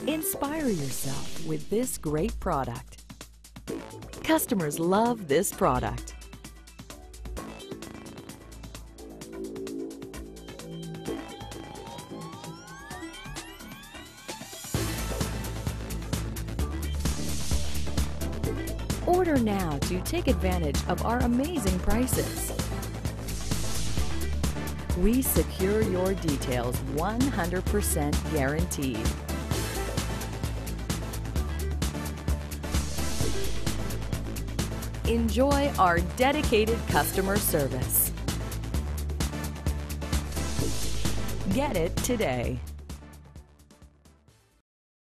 Inspire yourself with this great product. Customers love this product. Order now to take advantage of our amazing prices. We secure your details 100% guaranteed. Enjoy our dedicated customer service. Get it today.